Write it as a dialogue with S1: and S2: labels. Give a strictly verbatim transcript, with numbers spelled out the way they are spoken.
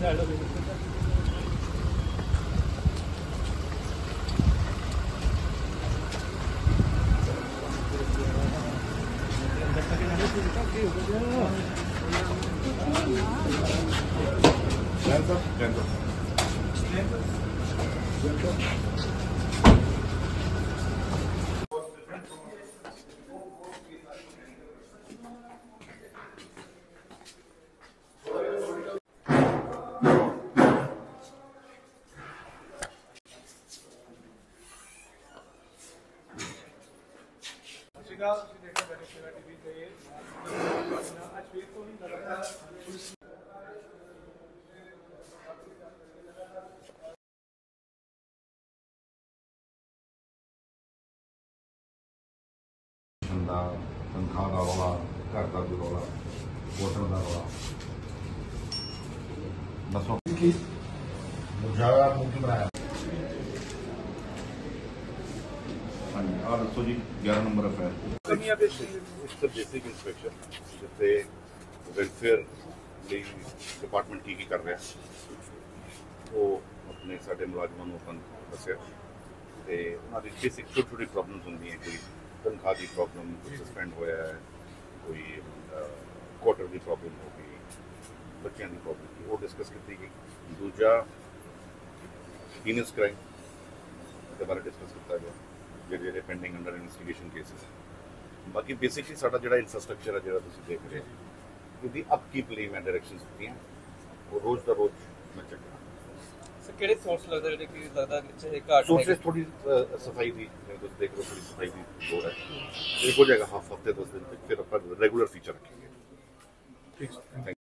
S1: तनख्वाह का रौला, घर का भी रौला, वोटर का रौला, बसों की ज्यादा मुमकिन बनाया। हाँ जी, और दसो जी ग्यारह नंबर अफेयर
S2: बेसिक इंस्पैक्शन जिससे वेलफेयर डिपार्टमेंट की कर रहा है वो अपने साढ़े मुलाजमान को दसिया तो उन्होंने बेसिक छोटी छोटी प्रॉब्लम्स होंगी कोई तनख्वाह की प्रॉब्लम कोई सस्पेंड होया है कोई क्वार्टर की प्रॉब्लम हो गई बच्चों की प्रॉब्लम की वो डिस्कस की गई दूजा हीनस क्राइम के बारे डिस्कस किया गया जो जो पेंडिंग अंडर इन्वेस्टिगेशन केसेस बाकी बेसिकली साडा जिहड़ा इंफ्रास्ट्रक्चर है जिहड़ा तुसीं देख रहे हो इसकी अपकीप लिए मैं डायरैक्शनस दी वो रोज़ का रोज़ मैं चेक करा
S3: किहड़े सोर्स लगदा जिहड़े कि लगदा कि घाट
S2: सोर्सेस थोड़ी सफाई की देख लो थोड़ी सफाई की लोड़ है एक हो जाएगा हाफ हफ्ते दस दिन तक फिर अपन रेगुलर फीचर रखेंगे। ठीक।